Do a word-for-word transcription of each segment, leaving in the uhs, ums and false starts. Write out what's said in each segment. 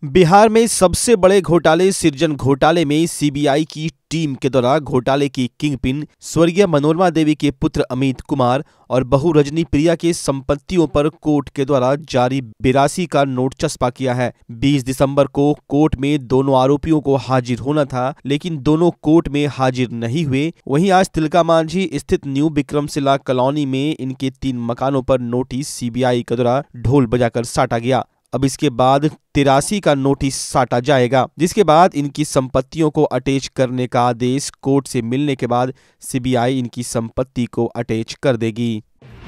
बिहार में सबसे बड़े घोटाले सृजन घोटाले में सीबीआई की टीम के द्वारा घोटाले की किंगपिन स्वर्गीय मनोरमा देवी के पुत्र अमित कुमार और बहू रजनी प्रिया के संपत्तियों पर कोर्ट के द्वारा जारी बिरासी का नोट चस्पा किया है। बीस दिसंबर को कोर्ट में दोनों आरोपियों को हाजिर होना था, लेकिन दोनों कोर्ट में हाजिर नहीं हुए। वहीं आज तिलका मांझी स्थित न्यू विक्रमशिला कॉलोनी में इनके तीन मकानों पर नोटिस सीबीआई के द्वारा ढोल बजाकर साटा गया। अब इसके बाद तिरासी का नोटिस साटा जाएगा, जिसके बाद इनकी संपत्तियों को अटैच करने का आदेश कोर्ट से मिलने के बाद सीबीआई इनकी संपत्ति को अटैच कर देगी।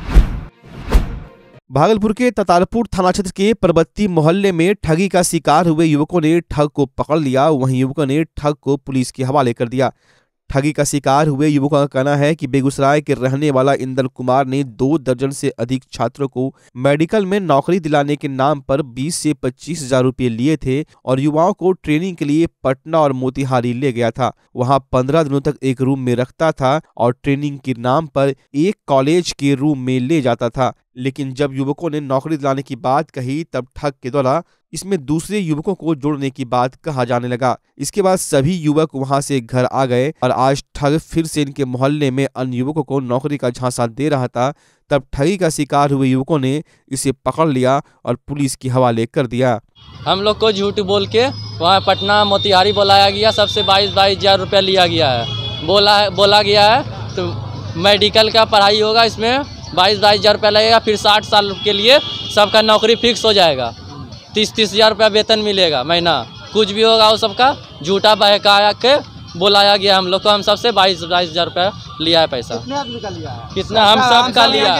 भागलपुर के ततारपुर थाना क्षेत्र के परबत्ती मोहल्ले में ठगी का शिकार हुए युवकों ने ठग को पकड़ लिया। वहीं युवकों ने ठग को पुलिस के हवाले कर दिया। ठगी का शिकार हुए युवकों का कहना है कि बेगूसराय के रहने वाला इंदर कुमार ने दो दर्जन से अधिक छात्रों को मेडिकल में नौकरी दिलाने के नाम पर बीस से पच्चीस हजार रुपये लिए थे और युवाओं को ट्रेनिंग के लिए पटना और मोतिहारी ले गया था। वहां पंद्रह दिनों तक एक रूम में रखता था और ट्रेनिंग के नाम पर एक कॉलेज के रूम में ले जाता था। लेकिन जब युवकों ने नौकरी दिलाने की बात कही, तब ठग के द्वारा इसमें दूसरे युवकों को जोड़ने की बात कहा जाने लगा। इसके बाद सभी युवक वहां से घर आ गए और आज ठग फिर से इनके मोहल्ले में अन्य युवकों को नौकरी का झांसा दे रहा था। तब ठगी का शिकार हुए युवकों ने इसे पकड़ लिया और पुलिस के हवाले कर दिया। हम लोग को झूठ बोल के वहाँ पटना मोतिहारी बुलाया गया, सबसे बाईस बाईस हजार रुपया लिया गया है। बोला बोला गया है तो मेडिकल का पढ़ाई होगा, इसमें बाईस बाईस हजार रुपया लगेगा, फिर साठ साल के लिए सबका नौकरी फिक्स हो जाएगा, तीस तीस हजार रुपया वेतन मिलेगा महीना। कुछ भी होगा वो सबका झूठा बहकाया के बुलाया गया हम लोग को। हम सबसे बाईस बाईस हजार रुपया लिया है पैसा। कितने आदमी का लिया है? कितना हम सब का लिया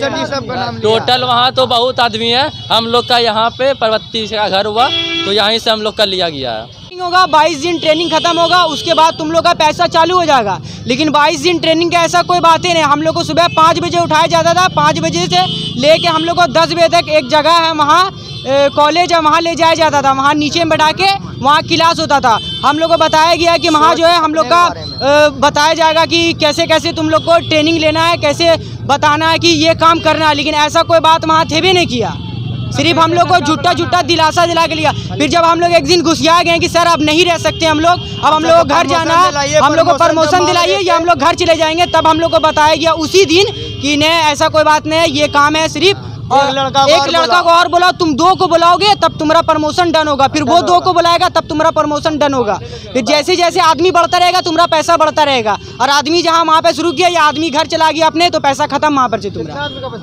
है टोटल। वहाँ तो बहुत आदमी है। हम लोग का यहाँ पे परबत्ती का घर हुआ तो यहीं से हम लोग का लिया गया है। होगा बाईस दिन ट्रेनिंग खत्म होगा, उसके बाद तुम लोग का पैसा चालू हो जाएगा। लेकिन बाईस दिन ट्रेनिंग का ऐसा कोई बात ही नहीं। हम लोग को सुबह पाँच बजे उठाया जाता था, पाँच बजे से लेके हम लोग को दस बजे तक एक जगह है वहाँ कॉलेज है, वहाँ ले जाया जाता था। वहाँ नीचे में बैठा के वहाँ क्लास होता था। हम लोग को बताया गया कि वहाँ जो है हम लोग का बताया जाएगा कि कैसे कैसे तुम लोग को ट्रेनिंग लेना है, कैसे बताना है कि ये काम करना है। लेकिन ऐसा कोई बात वहाँ थे भी नहीं किया, सिर्फ हम लोग को झूठा झूठा दिलासा दिला के लिया। फिर जब हम लोग एक दिन घुसिया गए कि सर अब नहीं रह सकते हम लोग, अब हम लोग को घर जाना है, हम लोग को प्रमोशन दिलाइए या हम लोग घर चले जाएंगे, तब हम लोग को बताया गया उसी दिन कि नहीं ऐसा कोई बात नहीं है, ये काम है सिर्फ और एक लड़का, एक लड़का को और बुलाओ, तुम दो को बुलाओगे तब तुम्हारा प्रमोशन डन होगा। फिर वो दो को बुलाएगा तब तुम्हारा प्रमोशन डन होगा। फिर जैसे जैसे आदमी बढ़ता रहेगा तुम्हारा पैसा बढ़ता रहेगा। और आदमी जहाँ वहाँ पे शुरू किया या आदमी घर चला गया अपने, तो पैसा खत्म वहाँ पर से तुम्हारा।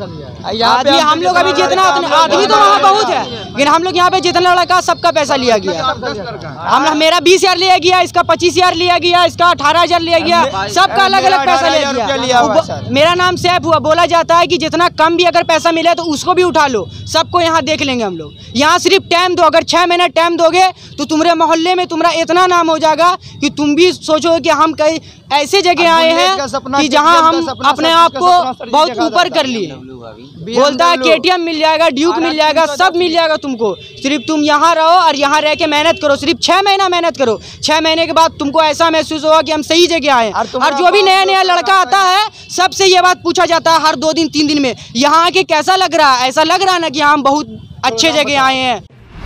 आदमी हम लोग अभी जितना आदमी तो वहाँ बहुत है, लेकिन हम लोग यहाँ पे जितना लड़का सबका पैसा लिया गया। हम मेरा बीस हजार लिया गया, इसका पच्चीस हजार लिया गया, इसका अठारह हजार लिया गया, सबका अलग अलग पैसा लिया गया। मेरा नाम सैफ हुआ। बोला जाता है कि जितना कम भी अगर पैसा मिले तो उसको भी उठा लो, सबको यहाँ देख लेंगे हम लोग। यहाँ सिर्फ टाइम दो, अगर छह महीने टाइम दोगे तो तुम्हारे मोहल्ले में तुम्हारा इतना नाम हो जाएगा कि तुम भी सोचो कि हम कई ऐसे जगह आए हैं कि जहाँ हम अपने आप को बहुत ऊपर कर लिए। बोलता है केटीएम मिल जाएगा, ड्यूक मिल जाएगा, सब मिल जाएगा तुमको। सिर्फ तुम यहाँ रहो और यहाँ रह के मेहनत करो, सिर्फ छह महीना मेहनत करो। छह महीने के बाद तुमको ऐसा महसूस होगा कि हम सही जगह आए। और जो भी नया नया लड़का आता है सबसे ये बात पूछा जाता है हर दो दिन तीन दिन में, यहाँ आके कैसा लग रहा है? ऐसा लग रहा है ना कि हम बहुत अच्छे जगह आए हैं।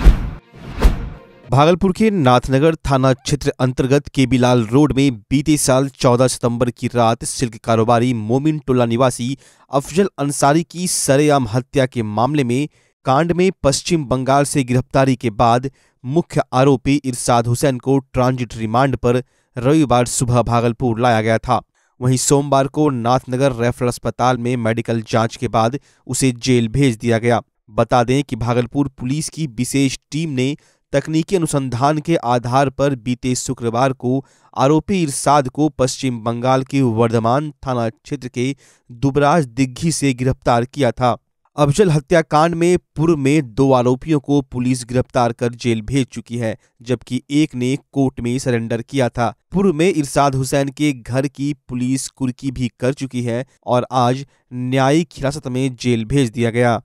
भागलपुर के नाथनगर थाना क्षेत्र अंतर्गत केबीलाल रोड में बीते साल चौदह सितंबर की रात सिल्क कारोबारी मोमिन टोला निवासी अफजल अंसारी की सरेआम हत्या के मामले में कांड में पश्चिम बंगाल से गिरफ्तारी के बाद मुख्य आरोपी इरशाद हुसैन को ट्रांजिट रिमांड पर रविवार सुबह भागलपुर लाया गया था। वहीं सोमवार को नाथनगर रेफरल अस्पताल में मेडिकल जांच के बाद उसे जेल भेज दिया गया। बता दें कि भागलपुर पुलिस की विशेष टीम ने तकनीकी अनुसंधान के आधार पर बीते शुक्रवार को आरोपी इरशाद को पश्चिम बंगाल के वर्धमान थाना क्षेत्र के दुबराज दिग्घी से गिरफ्तार किया था। अफजल हत्याकांड में पूर्व में दो आरोपियों को पुलिस गिरफ्तार कर जेल भेज चुकी है, जबकि एक ने कोर्ट में सरेंडर किया था। पूर्व में इरशाद हुसैन के घर की पुलिस कुर्की भी कर चुकी है और आज न्यायिक हिरासत में जेल भेज दिया गया।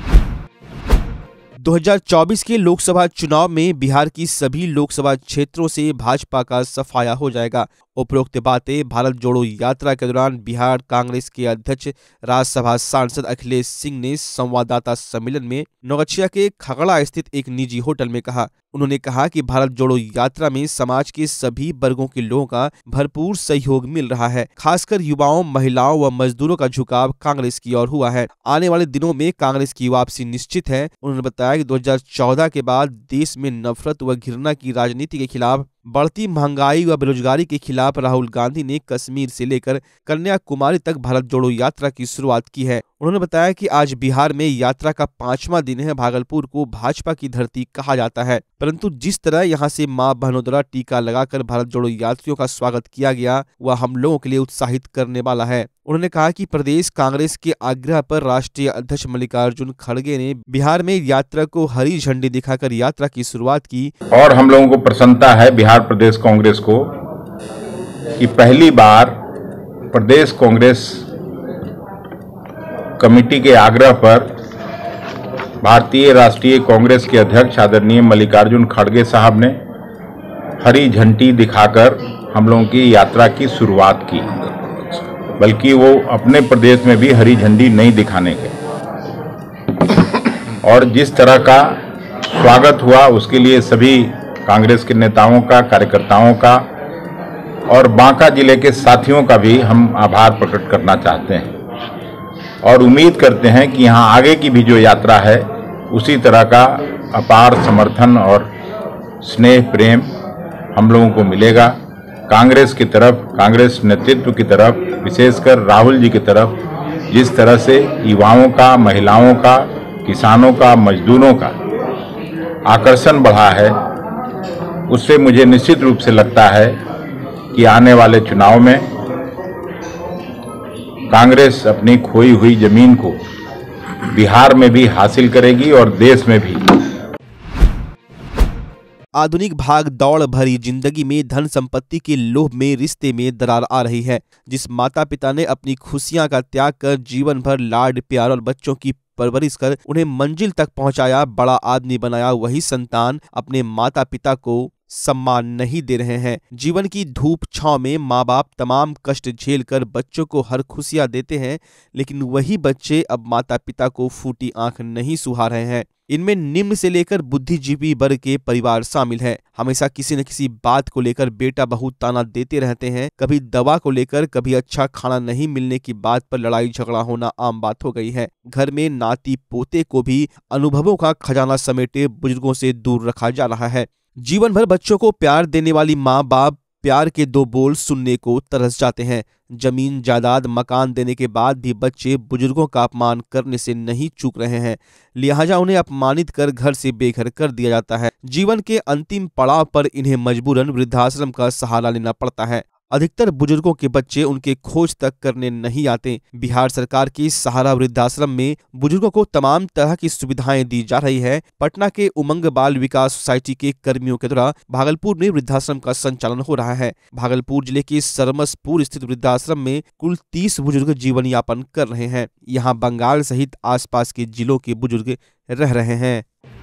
दो हज़ार चौबीस के लोकसभा चुनाव में बिहार की सभी लोकसभा क्षेत्रों से भाजपा का सफाया हो जाएगा। उपरोक्त बातें भारत जोड़ो यात्रा के दौरान बिहार कांग्रेस के अध्यक्ष राज्यसभा सांसद अखिलेश सिंह ने संवाददाता सम्मेलन में नौगछिया के खगड़ा स्थित एक निजी होटल में कहा। उन्होंने कहा कि भारत जोड़ो यात्रा में समाज के सभी वर्गों के लोगों का भरपूर सहयोग मिल रहा है। खासकर युवाओं, महिलाओं व मजदूरों का झुकाव कांग्रेस की ओर हुआ है। आने वाले दिनों में कांग्रेस की वापसी निश्चित है। उन्होंने बताया कि दो हज़ार चौदह के बाद देश में नफरत व घृणा की राजनीति के खिलाफ, बढ़ती महंगाई व बेरोजगारी के खिलाफ राहुल गांधी ने कश्मीर से लेकर कन्याकुमारी तक भारत जोड़ो यात्रा की शुरुआत की है। उन्होंने बताया कि आज बिहार में यात्रा का पांचवा दिन है। भागलपुर को भाजपा की धरती कहा जाता है, परंतु जिस तरह यहां से मां बहनों द्वारा टीका लगाकर भारत जोड़ो यात्रियों का स्वागत किया गया, वह हम लोगों के लिए उत्साहित करने वाला है। उन्होंने कहा कि प्रदेश कांग्रेस के आग्रह पर राष्ट्रीय अध्यक्ष मल्लिकार्जुन खड़गे ने बिहार में यात्रा को हरी झंडी दिखाकर यात्रा की शुरुआत की। और हम लोगों को प्रसन्नता है बिहार प्रदेश कांग्रेस को कि पहली बार प्रदेश कांग्रेस कमेटी के आग्रह पर भारतीय राष्ट्रीय कांग्रेस के अध्यक्ष आदरणीय मल्लिकार्जुन खड़गे साहब ने हरी झंडी दिखाकर हम लोगों की यात्रा की शुरुआत की, बल्कि वो अपने प्रदेश में भी हरी झंडी नहीं दिखाने के। और जिस तरह का स्वागत हुआ उसके लिए सभी कांग्रेस के नेताओं का, कार्यकर्ताओं का और बांका जिले के साथियों का भी हम आभार प्रकट करना चाहते हैं और उम्मीद करते हैं कि यहाँ आगे की भी जो यात्रा है उसी तरह का अपार समर्थन और स्नेह प्रेम हम लोगों को मिलेगा। कांग्रेस की तरफ, कांग्रेस नेतृत्व की तरफ, विशेषकर राहुल जी की तरफ जिस तरह से युवाओं का, महिलाओं का, किसानों का, मजदूरों का आकर्षण बढ़ा है, उससे मुझे निश्चित रूप से लगता है कि आने वाले चुनाव में कांग्रेस अपनी खोई हुई जमीन को बिहार में भी हासिल करेगी और देश में भी। आधुनिक भाग दौड़ भरी जिंदगी में धन संपत्ति के लोभ में रिश्ते में दरार आ रही है। जिस माता पिता ने अपनी खुशियां का त्याग कर जीवन भर लाड प्यार और बच्चों की परवरिश कर उन्हें मंजिल तक पहुंचाया, बड़ा आदमी बनाया, वही संतान अपने माता पिता को सम्मान नहीं दे रहे हैं। जीवन की धूप छांव में माँ बाप तमाम कष्ट झेल कर बच्चों को हर खुशियां देते हैं, लेकिन वही बच्चे अब माता पिता को फूटी आंख नहीं सुहा रहे हैं। इनमें निम्न से लेकर बुद्धिजीवी वर्ग के परिवार शामिल है। हमेशा किसी न किसी बात को लेकर बेटा बहू ताना देते रहते हैं। कभी दवा को लेकर, कभी अच्छा खाना नहीं मिलने की बात पर लड़ाई झगड़ा होना आम बात हो गई है। घर में नाती पोते को भी अनुभवों का खजाना समेटे बुजुर्गों से दूर रखा जा रहा है। जीवन भर बच्चों को प्यार देने वाली माँ बाप प्यार के दो बोल सुनने को तरस जाते हैं। जमीन जायदाद मकान देने के बाद भी बच्चे बुजुर्गों का अपमान करने से नहीं चूक रहे हैं, लिहाजा उन्हें अपमानित कर घर से बेघर कर दिया जाता है। जीवन के अंतिम पड़ाव पर इन्हें मजबूरन वृद्धाश्रम का सहारा लेना पड़ता है। अधिकतर बुजुर्गों के बच्चे उनके खोज तक करने नहीं आते। बिहार सरकार की सहारा वृद्धाश्रम में बुजुर्गों को तमाम तरह की सुविधाएं दी जा रही है। पटना के उमंग बाल विकास सोसाइटी के कर्मियों के द्वारा भागलपुर में वृद्धाश्रम का संचालन हो रहा है। भागलपुर जिले के सरमसपुर स्थित वृद्धाश्रम में कुल तीस बुजुर्ग जीवन यापन कर रहे हैं। यहाँ बंगाल सहित आसपास के जिलों के बुजुर्ग रह रहे हैं।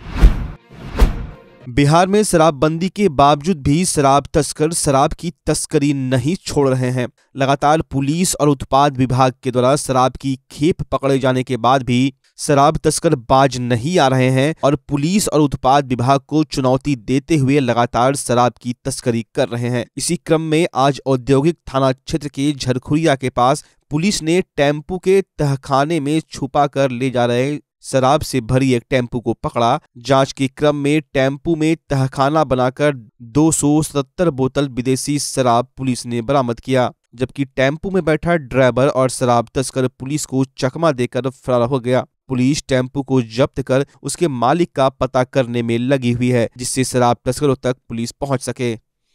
बिहार में शराबबंदी के बावजूद भी शराब तस्कर शराब की तस्करी नहीं छोड़ रहे हैं। लगातार पुलिस और उत्पाद विभाग के द्वारा शराब की खेप पकड़े जाने के बाद भी शराब तस्कर बाज नहीं आ रहे हैं और पुलिस और उत्पाद विभाग को चुनौती देते हुए लगातार शराब की तस्करी कर रहे हैं। इसी क्रम में आज औद्योगिक थाना क्षेत्र के झरखुरिया के पास पुलिस ने टेम्पू के तहखाने में छुपा कर ले जा रहे शराब से भरी एक टेम्पू को पकड़ा। जांच के क्रम में टेम्पू में तहखाना बनाकर दो सौ सत्तर बोतल विदेशी शराब पुलिस ने बरामद किया, जबकि टेम्पू में बैठा ड्राइवर और शराब तस्कर पुलिस को चकमा देकर फरार हो गया। पुलिस टेम्पू को जब्त कर उसके मालिक का पता करने में लगी हुई है, जिससे शराब तस्करों तक पुलिस पहुंच सके।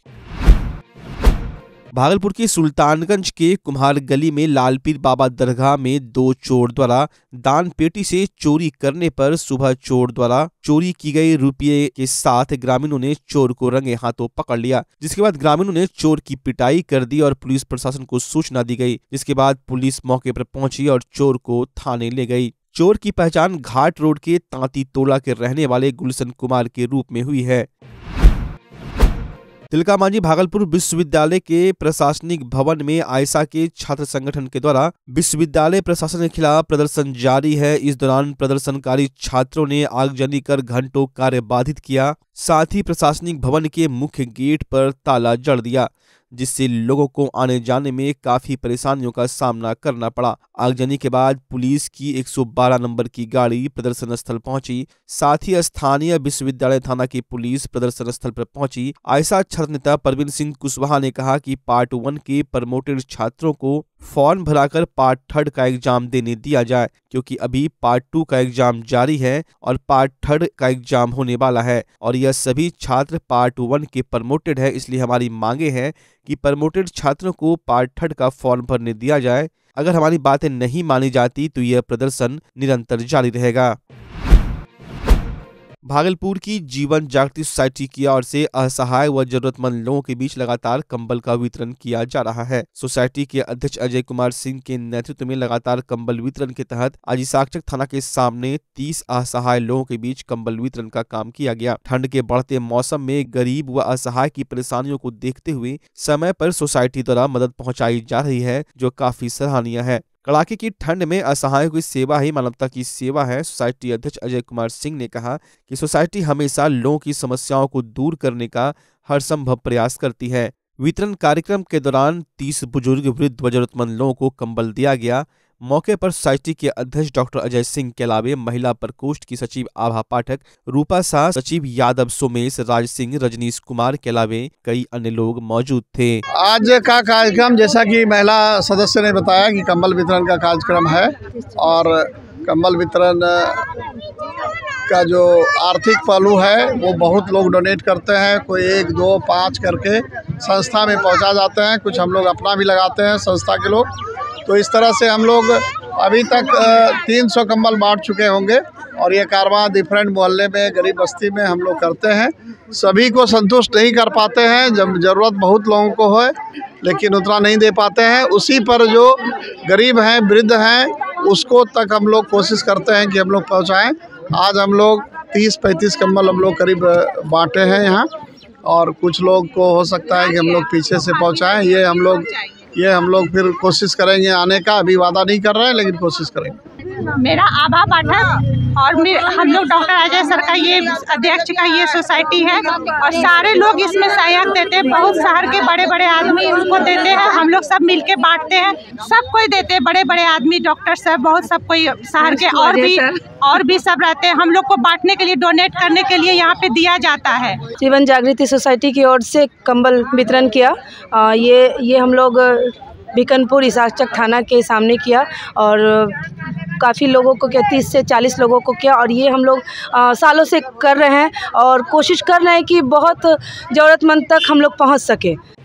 भागलपुर के सुल्तानगंज के कुम्हार गली में लालपीर बाबा दरगाह में दो चोर द्वारा दान पेटी से चोरी करने पर सुबह चोर द्वारा चोरी की गई रुपये के साथ ग्रामीणों ने चोर को रंगे हाथों पकड़ लिया, जिसके बाद ग्रामीणों ने चोर की पिटाई कर दी और पुलिस प्रशासन को सूचना दी गई, जिसके बाद पुलिस मौके पर पहुंची और चोर को थाने ले गई। चोर की पहचान घाट रोड के तांती तोला के रहने वाले गुलशन कुमार के रूप में हुई है। तिलका मांझी भागलपुर विश्वविद्यालय के प्रशासनिक भवन में आयशा के छात्र संगठन के द्वारा विश्वविद्यालय प्रशासन के खिलाफ प्रदर्शन जारी है। इस दौरान प्रदर्शनकारी छात्रों ने आगजनी कर घंटों कार्य बाधित किया। साथ ही प्रशासनिक भवन के मुख्य गेट पर ताला जड़ दिया, जिससे लोगों को आने जाने में काफी परेशानियों का सामना करना पड़ा। आगजनी के बाद पुलिस की एक सौ बारह नंबर की गाड़ी प्रदर्शन स्थल पहुंची। साथ ही स्थानीय विश्वविद्यालय थाना की पुलिस प्रदर्शन स्थल पर पहुंची। आयशा छात्र नेता परवीन सिंह कुशवाहा ने कहा कि पार्ट वन के प्रमोटेड छात्रों को फॉर्म भराकर पार्ट थर्ड का एग्जाम देने दिया जाए, क्योंकि अभी पार्ट टू का एग्जाम जारी है और पार्ट थर्ड का एग्जाम होने वाला है और यह सभी छात्र पार्ट वन के प्रमोटेड है। इसलिए हमारी मांगे हैं कि प्रमोटेड छात्रों को पार्ट थर्ड का फॉर्म भरने दिया जाए। अगर हमारी बातें नहीं मानी जाती तो यह प्रदर्शन निरंतर जारी रहेगा। भागलपुर की जीवन जागृति सोसाइटी की ओर से असहाय व जरूरतमंद लोगों के बीच लगातार कंबल का वितरण किया जा रहा है। सोसाइटी के अध्यक्ष अजय कुमार सिंह के नेतृत्व में लगातार कंबल वितरण के तहत आज साक्षक थाना के सामने तीस असहाय लोगों के बीच कंबल वितरण का काम किया गया। ठंड के बढ़ते मौसम में गरीब व असहाय की परेशानियों को देखते हुए समय पर सोसाइटी द्वारा मदद पहुँचाई जा रही है, जो काफी सराहनीय है। कड़ाके की ठंड में असहायों की सेवा ही मानवता की सेवा है। सोसाइटी अध्यक्ष अजय कुमार सिंह ने कहा कि सोसाइटी हमेशा लोगों की समस्याओं को दूर करने का हर संभव प्रयास करती है। वितरण कार्यक्रम के दौरान तीस बुजुर्ग, वृद्ध व जरूरतमंद लोगों को कंबल दिया गया। मौके पर सोसाइटी के अध्यक्ष डॉक्टर अजय सिंह के अलावे महिला प्रकोष्ठ की सचिव आभा पाठक, रूपा शाह, सचिव यादव सोमेश, राज सिंह, रजनीश कुमार के अलावे कई अन्य लोग मौजूद थे। आज का कार्यक्रम, जैसा कि महिला सदस्य ने बताया, कि कंबल वितरण का कार्यक्रम है और कंबल वितरण का जो आर्थिक पहलू है वो बहुत लोग डोनेट करते हैं। कोई एक दो पाँच करके संस्था में पहुंचा जाते हैं, कुछ हम लोग अपना भी लगाते हैं संस्था के लोग। तो इस तरह से हम लोग अभी तक तीन सौ कंबल बांट चुके होंगे और ये कारवां डिफरेंट मोहल्ले में, गरीब बस्ती में हम लोग करते हैं। सभी को संतुष्ट नहीं कर पाते हैं, जब ज़रूरत बहुत लोगों को हो लेकिन उतना नहीं दे पाते हैं। उसी पर जो गरीब हैं, वृद्ध हैं, उसको तक हम लोग कोशिश करते हैं कि हम लोग पहुँचाएँ। आज हम लोग तीस पैंतीस कंबल हम लोग करीब बांटे हैं यहाँ, और कुछ लोग को हो सकता है कि हम लोग पीछे से पहुँचाएँ। ये हम लोग ये हम लोग फिर कोशिश करेंगे आने का। अभी वादा नहीं कर रहे हैं लेकिन कोशिश करेंगे। मेरा आभा पाठक और हम लोग डॉक्टर अजय सर का ये अध्यक्ष का ये सोसाइटी है और सारे लोग इसमें सहयोग देते हैं। बहुत शहर के बड़े बड़े आदमी उनको देते हैं, हम लोग सब मिलके बांटते हैं। सब कोई देते हैं, बड़े बड़े आदमी, डॉक्टर सब, बहुत सब कोई शहर के और भी और भी सब रहते हैं। हम लोग को बांटने के लिए, डोनेट करने के लिए यहाँ पे दिया जाता है। जीवन जागृति सोसाइटी की ओर से कंबल वितरण किया। आ, ये ये हम लोग बीकनपुर इसाकचक थाना के सामने किया और काफ़ी लोगों को किया, तीस से चालीस लोगों को किया। और ये हम लोग आ, सालों से कर रहे हैं और कोशिश कर रहे हैं कि बहुत ज़रूरतमंद तक हम लोग पहुंच सके।